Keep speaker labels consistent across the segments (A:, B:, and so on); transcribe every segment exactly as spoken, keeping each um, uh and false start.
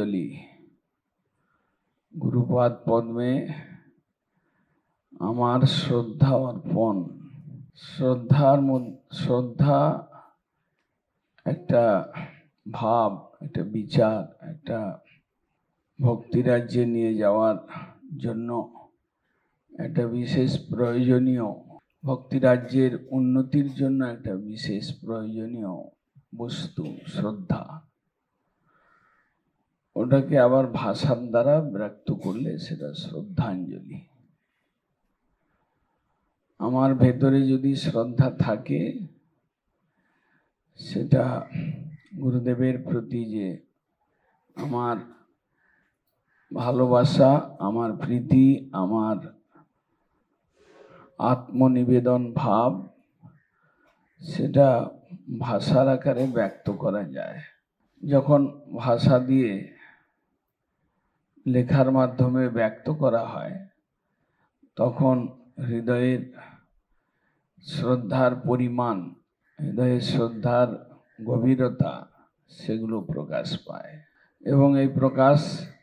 A: শ্রদ্ধাঞ্জলি। গুরুপাদ পদ্মে আমার শ্রদ্ধা অর্পণ। শ্রদ্ধার মধ্যে শ্রদ্ধা একটা ভাব, একটা বিচার, একটা ভক্তিরাজ্যে নিয়ে যাওয়ার জন্য একটা বিশেষ প্রয়োজনীয়, ভক্তিরাজ্যের উন্নতির জন্য একটা বিশেষ প্রয়োজনীয় বস্তু শ্রদ্ধা। ওটাকে আবার ভাষার দ্বারা ব্যক্ত করলে সেটা শ্রদ্ধাঞ্জলি। আমার ভেতরে যদি শ্রদ্ধা থাকে, সেটা গুরুদেবের প্রতি যে আমার ভালোবাসা, আমার প্রীতি, আমার আত্মনিবেদন ভাব, সেটা ভাষার আকারে ব্যক্ত করা যায়। যখন ভাষা দিয়ে লেখার মাধ্যমে ব্যক্ত করা হয়, তখন হৃদয়ের শ্রদ্ধার পরিমাণ, হৃদয়ের শ্রদ্ধার গভীরতা, সেগুলো প্রকাশ পায়। এবং এই প্রকাশ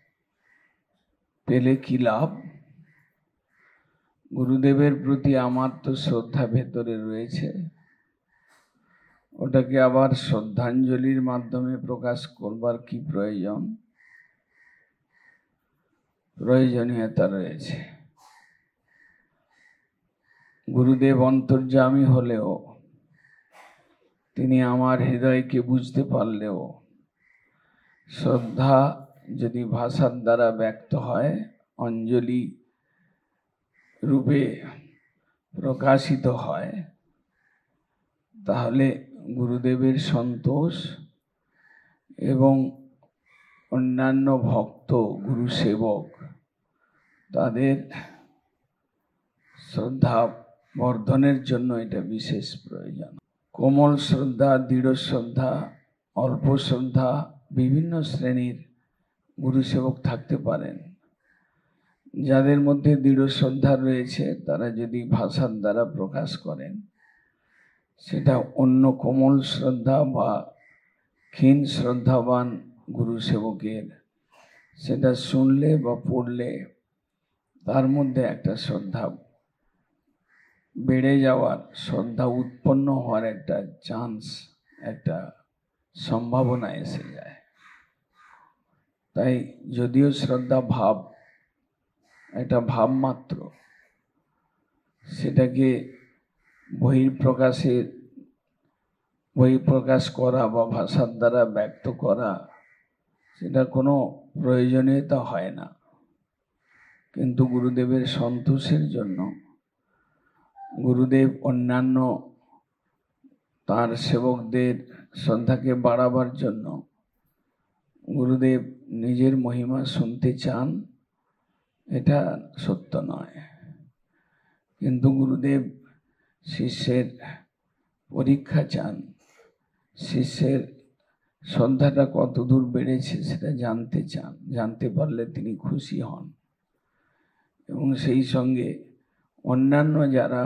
A: পেলে কি লাভ? গুরুদেবের প্রতি আমার তো শ্রদ্ধা ভেতরে রয়েছে, ওটাকে আবার শ্রদ্ধাঞ্জলির মাধ্যমে প্রকাশ করবার কি প্রয়োজন? প্রয়োজনীয়তা রয়েছে। গুরুদেব অন্তর্যামী হলেও, তিনি আমার হৃদয়কে বুঝতে পারলেও, শ্রদ্ধা যদি ভাষার দ্বারা ব্যক্ত হয়, অঞ্জলি রূপে প্রকাশিত হয়, তাহলে গুরুদেবের সন্তোষ এবং অন্যান্য ভক্ত, গুরু সেবক, তাদের শ্রদ্ধা বর্ধনের জন্য এটা বিশেষ প্রয়োজন। কোমল শ্রদ্ধা, দৃঢ় শ্রদ্ধা, অল্প শ্রদ্ধা, বিভিন্ন শ্রেণীর গুরু সেবক থাকতে পারেন। যাদের মধ্যে দৃঢ় শ্রদ্ধা রয়েছে, তারা যদি ভাষার দ্বারা প্রকাশ করেন, সেটা অন্য কোমল শ্রদ্ধা বা ক্ষীণ শ্রদ্ধাবান গুরু সেবকের সেটা শুনলে বা পড়লে তার মধ্যে একটা শ্রদ্ধা বেড়ে যাওয়ার, শ্রদ্ধা উৎপন্ন হওয়ার একটা চান্স, একটা সম্ভাবনা এসে যায়। তাই যদিও শ্রদ্ধা ভাব, একটা ভাব মাত্র, সেটাকে বহিঃপ্রকাশের বহিঃপ্রকাশ করা বা ভাষার দ্বারা ব্যক্ত করা, সেটা কোনো প্রয়োজনীয়তা হয় না। কিন্তু গুরুদেবের সন্তোষের জন্য, গুরুদেব অন্যান্য তার সেবকদের শ্রদ্ধাকে বাড়াবার জন্য, গুরুদেব নিজের মহিমা শুনতে চান, এটা সত্য নয়। কিন্তু গুরুদেব শিষ্যের পরীক্ষা চান, শিষ্যের শ্রদ্ধাটা কতদূর বেড়েছে সেটা জানতে চান। জানতে পারলে তিনি খুশি হন। এবং সেই সঙ্গে অন্যান্য যারা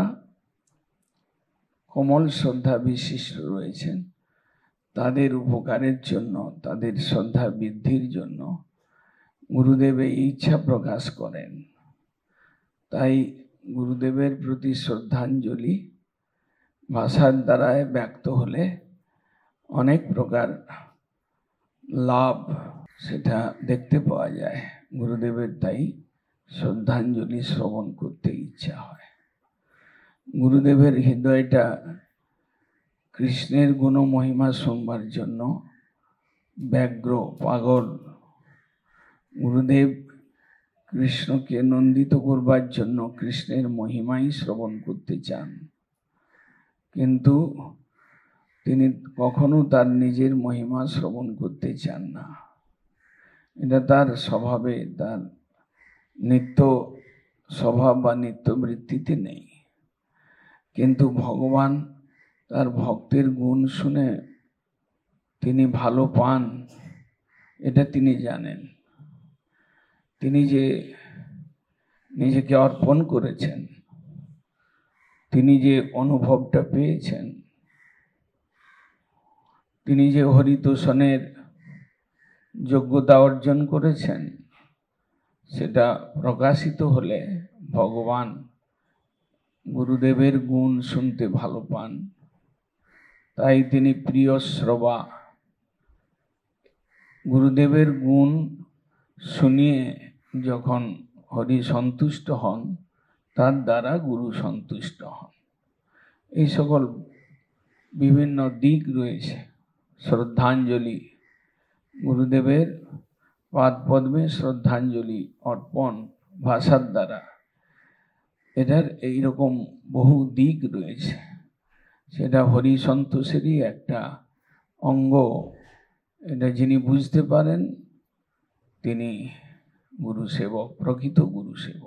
A: কোমল শ্রদ্ধা বিশিষ্ট রয়েছেন, তাদের উপকারের জন্য, তাদের শ্রদ্ধা বৃদ্ধির জন্য গুরুদেব এই ইচ্ছা প্রকাশ করেন। তাই গুরুদেবের প্রতি শ্রদ্ধাঞ্জলি ভাষার দ্বারায় ব্যক্ত হলে অনেক প্রকার লাভ সেটা দেখতে পাওয়া যায়। গুরুদেবের তাই শ্রদ্ধাঞ্জলি শ্রবণ করতে ইচ্ছা হয়। গুরুদেবের হৃদয়টা কৃষ্ণের গুণ মহিমা শুনবার জন্য ব্যগ্র, পাগল। গুরুদেব কৃষ্ণকে নন্দিত করবার জন্য কৃষ্ণের মহিমাই শ্রবণ করতে চান, কিন্তু তিনি কখনো তার নিজের মহিমা শ্রবণ করতে চান না। এটা তার স্বভাবে, তার নিত্য স্বভাব বা নিত্য বৃত্তিতে নেই। কিন্তু ভগবান তার ভক্তের গুণ শুনে তিনি ভালো পান, এটা তিনি জানেন। তিনি যে নিজেকে অর্পণ করেছেন, তিনি যে অনুভবটা পেয়েছেন, তিনি যে হরিতোষণের যোগ্যতা অর্জন করেছেন, সেটা প্রকাশিত হলে ভগবান গুরুদেবের গুণ শুনতে ভালো পান, তাই তিনি প্রিয় শ্রবা। গুরুদেবের গুণ শুনিয়ে যখন হরি সন্তুষ্ট হন, তার দ্বারা গুরু সন্তুষ্ট হন। এই সকল বিভিন্ন দিক রয়েছে। শ্রদ্ধাঞ্জলি, গুরুদেবের পাদ পদ্মে শ্রদ্ধাঞ্জলি অর্পণ ভাষার দ্বারা, এটার এইরকম বহু দিক রয়েছে। সেটা হরি সন্তোষেরই একটা অঙ্গ। এটা যিনি বুঝতে পারেন তিনি গুরু সেবক, প্রকৃত গুরু সেবক।